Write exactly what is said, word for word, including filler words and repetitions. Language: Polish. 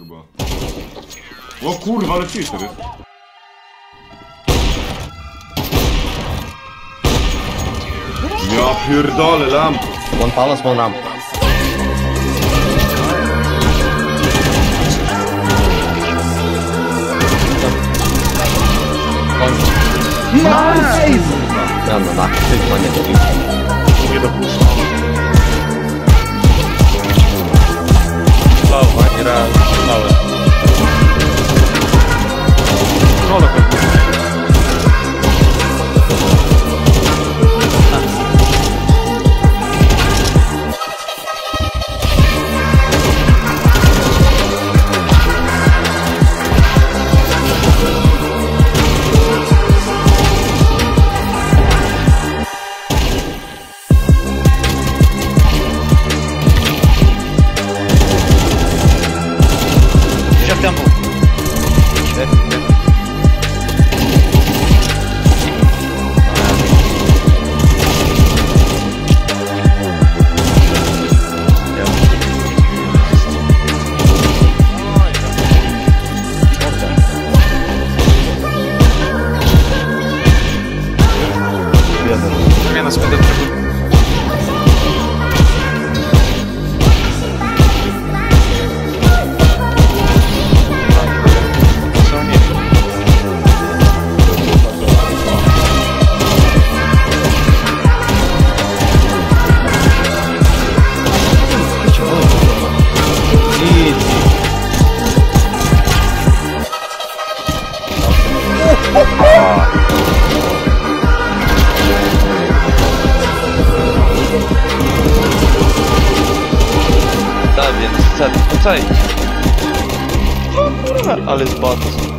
kurwa. O kurwa, ale cheater jest. Ja pierdolę, lamp. One palace, one ramp. Nice! No, no, no, tylko nie to. Nie dopuszczam. Mało, ani raz, małe. No do końca. Tempo. É, é. Zmiana spędu tego. Da, więc cel, no co? O kurwa, ale z batus.